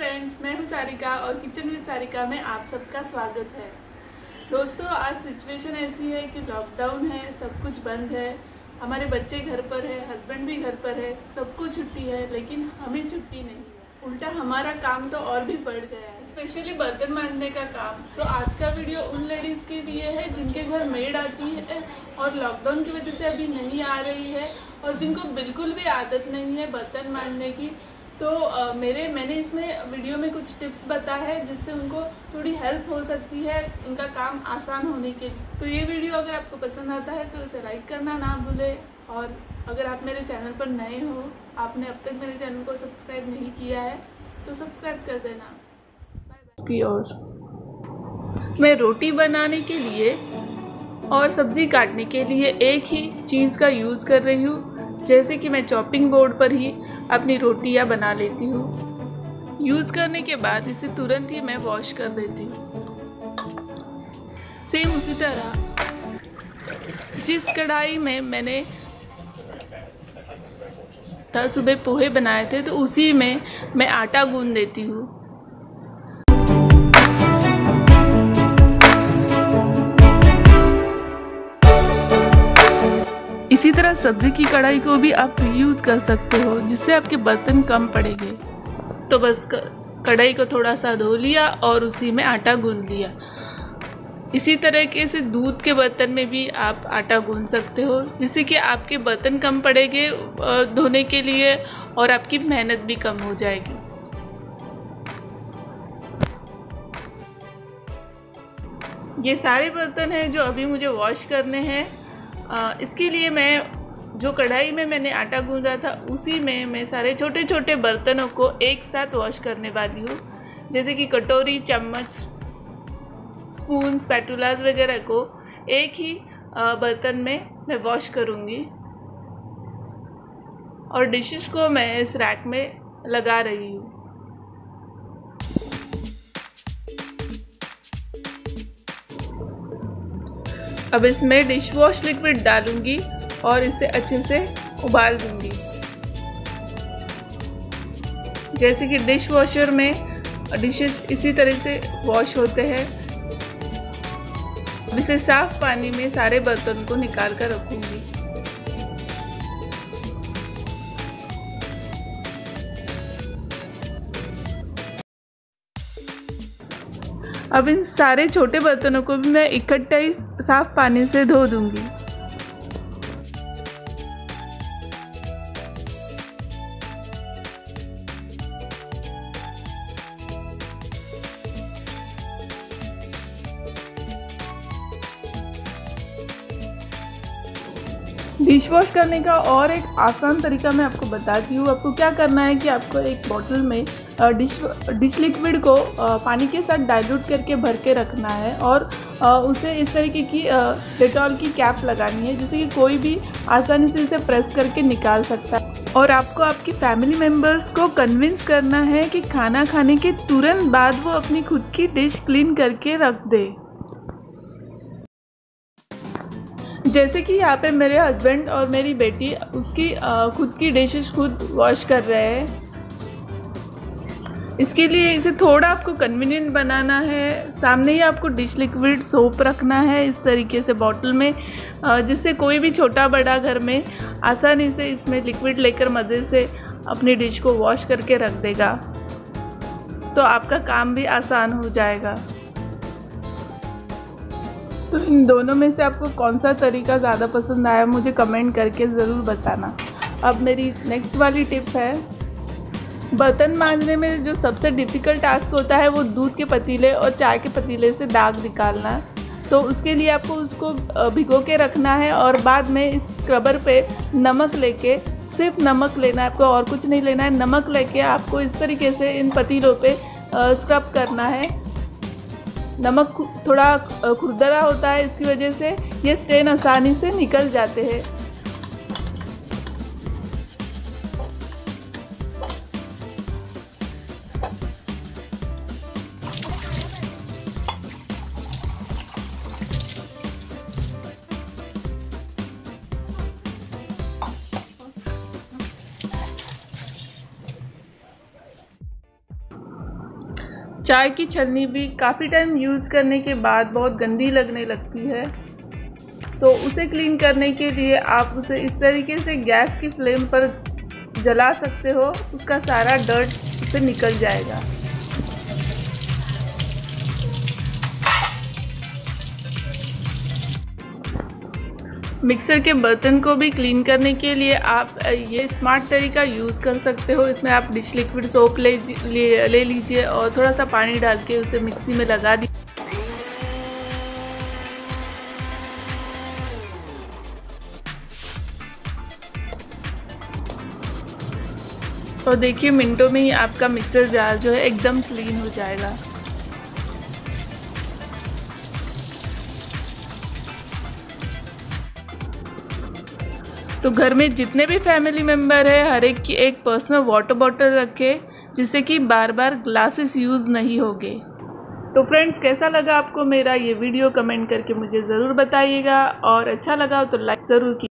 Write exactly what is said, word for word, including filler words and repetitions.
Friends, मैं हूं सारिका और किचन विद सारिका में आप सबका स्वागत है। दोस्तों, आज सिचुएशन ऐसी है कि लॉकडाउन है, सब कुछ बंद है, हमारे बच्चे घर पर है, हस्बैंड भी घर पर है, सबको छुट्टी है, लेकिन हमें छुट्टी नहीं है। उल्टा हमारा काम तो और भी बढ़ गया है, स्पेशली बर्तन मांजने का काम। तो आज का वीडियो उन लेडीज़ के लिए है जिनके घर मेड आती है और लॉकडाउन की वजह से अभी नहीं आ रही है और जिनको बिल्कुल भी आदत नहीं है बर्तन मांजने की। तो uh, मेरे मैंने इसमें वीडियो में कुछ टिप्स बताया है जिससे उनको थोड़ी हेल्प हो सकती है उनका काम आसान होने के लिए। तो ये वीडियो अगर आपको पसंद आता है तो इसे लाइक करना ना भूलें, और अगर आप मेरे चैनल पर नए हो, आपने अब तक मेरे चैनल को सब्सक्राइब नहीं किया है तो सब्सक्राइब कर देना। Bye bye. की और मैं रोटी बनाने के लिए और सब्ज़ी काटने के लिए एक ही चीज़ का यूज़ कर रही हूँ, जैसे कि मैं चॉपिंग बोर्ड पर ही अपनी रोटियाँ बना लेती हूँ। यूज़ करने के बाद इसे तुरंत ही मैं वॉश कर देती हूँ। सेम उसी तरह जिस कढ़ाई में मैंने था सुबह पोहे बनाए थे, तो उसी में मैं आटा गूंद देती हूँ। इसी तरह सब्जी की कढ़ाई को भी आप यूज़ कर सकते हो, जिससे आपके बर्तन कम पड़ेंगे। तो बस कढ़ाई को थोड़ा सा धो लिया और उसी में आटा गूंद लिया। इसी तरीके से दूध के बर्तन में भी आप आटा गूंद सकते हो, जिससे कि आपके बर्तन कम पड़ेंगे धोने के लिए और आपकी मेहनत भी कम हो जाएगी। ये सारे बर्तन हैं जो अभी मुझे वॉश करने हैं। आ, इसके लिए मैं जो कढ़ाई में मैंने आटा गूंदा था उसी में मैं सारे छोटे छोटे बर्तनों को एक साथ वॉश करने वाली हूँ, जैसे कि कटोरी, चम्मच, स्पून, स्पैटुलास वगैरह को एक ही बर्तन में मैं वॉश करूँगी। और डिशेस को मैं इस रैक में लगा रही हूँ। अब इसमें डिश वॉश लिक्विड डालूंगी और इसे अच्छे से उबाल दूंगी। जैसे कि डिश वॉशर में डिशेस इसी तरह से वॉश होते हैं। इसे साफ पानी में सारे बर्तन को निकाल कर रखूंगी। अब इन सारे छोटे बर्तनों को भी मैं इकट्ठा ही साफ पानी से धो दूंगी। डिश वॉश करने का और एक आसान तरीका मैं आपको बताती हूँ। आपको क्या करना है कि आपको एक बोतल में डिश डिश लिक्विड को पानी के साथ डाइल्यूट करके भर के रखना है और उसे इस तरीके की डेटॉल की कैप लगानी है, जिससे कि कोई भी आसानी से इसे प्रेस करके निकाल सकता है। और आपको आपकी फैमिली मेम्बर्स को कन्विंस करना है कि खाना खाने के तुरंत बाद वो अपनी खुद की डिश क्लीन करके रख दे। जैसे कि यहाँ पे मेरे हस्बैंड और मेरी बेटी उसकी खुद की डिशेस खुद वॉश कर रहे हैं। इसके लिए इसे थोड़ा आपको कन्वीनियंट बनाना है। सामने ही आपको डिश लिक्विड सोप रखना है इस तरीके से बॉटल में, जिससे कोई भी छोटा बड़ा घर में आसानी से इसमें लिक्विड लेकर मज़े से अपनी डिश को वॉश करके रख देगा। तो आपका काम भी आसान हो जाएगा। तो इन दोनों में से आपको कौन सा तरीका ज़्यादा पसंद आया मुझे कमेंट करके ज़रूर बताना। अब मेरी नेक्स्ट वाली टिप है, बर्तन मांजने में जो सबसे डिफ़िकल्ट टास्क होता है वो दूध के पतीले और चाय के पतीले से दाग निकालना। तो उसके लिए आपको उसको भिगो के रखना है और बाद में इस स्क्रबर पे नमक लेके, सिर्फ नमक लेना है आपको और कुछ नहीं लेना है। नमक लेके आपको इस तरीके से इन पतीलों पे स्क्रब करना है। नमक थोड़ा खुरदरा होता है, इसकी वजह से ये स्टेन आसानी से निकल जाते हैं। चाय की छलनी भी काफ़ी टाइम यूज़ करने के बाद बहुत गंदी लगने लगती है, तो उसे क्लीन करने के लिए आप उसे इस तरीके से गैस की फ्लेम पर जला सकते हो, उसका सारा डर्ट उसे निकल जाएगा। मिक्सर के बर्तन को भी क्लीन करने के लिए आप ये स्मार्ट तरीका यूज़ कर सकते हो। इसमें आप डिश लिक्विड सोप ले ले, ले लीजिए और थोड़ा सा पानी डाल के उसे मिक्सी में लगा दीजिए। और देखिए मिनटों में ही आपका मिक्सर जार जो है एकदम क्लीन हो जाएगा। तो घर में जितने भी फैमिली मेम्बर है, हर एक की एक पर्सनल वाटर बॉटल रखें, जिससे कि बार बार ग्लासेस यूज़ नहीं होंगे। तो फ्रेंड्स, कैसा लगा आपको मेरा ये वीडियो, कमेंट करके मुझे ज़रूर बताइएगा, और अच्छा लगा तो लाइक ज़रूर कीजिए।